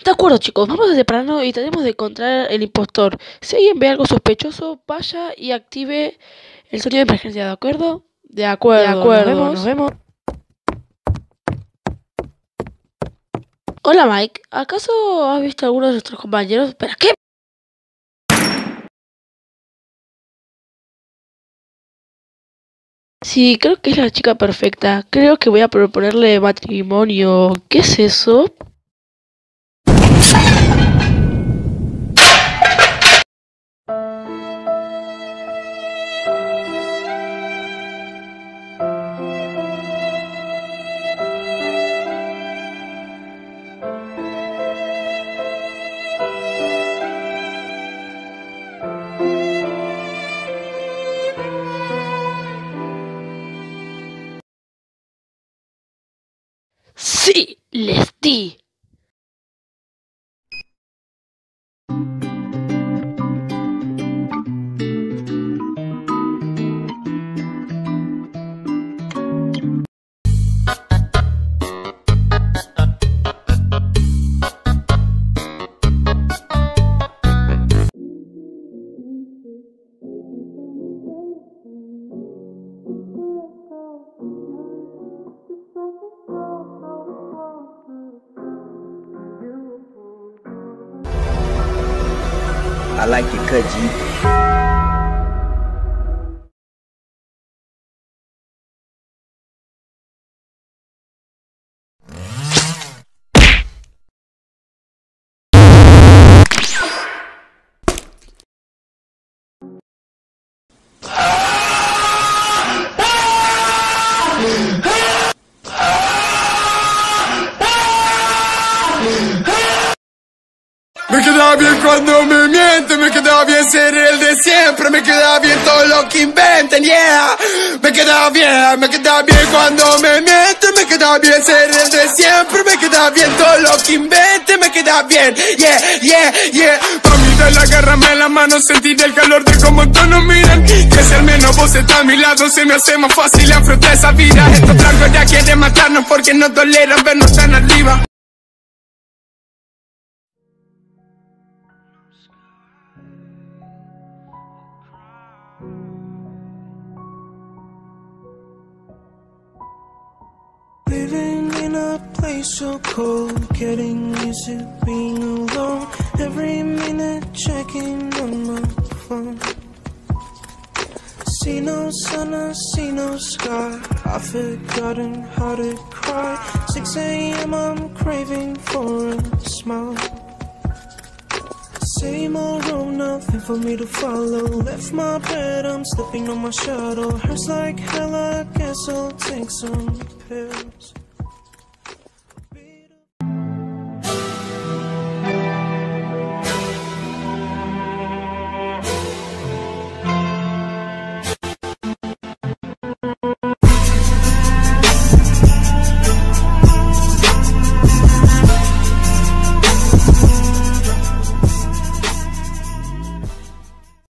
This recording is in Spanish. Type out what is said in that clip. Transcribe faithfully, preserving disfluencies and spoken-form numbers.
De acuerdo, chicos, vamos a separarnos y tratemos de encontrar el impostor. Si alguien ve algo sospechoso, vaya y active el sonido de emergencia, ¿de acuerdo? De acuerdo, De acuerdo, nos vemos. Nos vemos. Hola, Mike. ¿Acaso has visto a alguno de nuestros compañeros? ¿Espera, qué? Sí, creo que es la chica perfecta. Creo que voy a proponerle matrimonio. ¿Qué es eso? Sí, les di. I like your cut, G. Me queda bien cuando me mienten, me queda bien ser el de siempre, me queda bien todo lo que inventen, yeah. Me queda bien, me queda bien cuando me mienten, me queda bien ser el de siempre, me queda bien todo lo que inventen, me queda bien, yeah, yeah, yeah. Pa' mí de la guerra me la mano, sentir el calor de cómo todos nos miran. Que si al menos vos estás a mi lado, se me hace más fácil afrontar esa vida. Estos blancos ya quieren matarnos porque no toleran vernos tan arriba. Living in a place so cold, getting used to being alone. Every minute checking on my phone. See no sun, I see no sky. I've forgotten how to cry. six a m I'm craving for a smile. Same old road, nothing for me to follow. Left my bed, I'm stepping on my shadow. Hurts like hell, I guess I'll take some pills.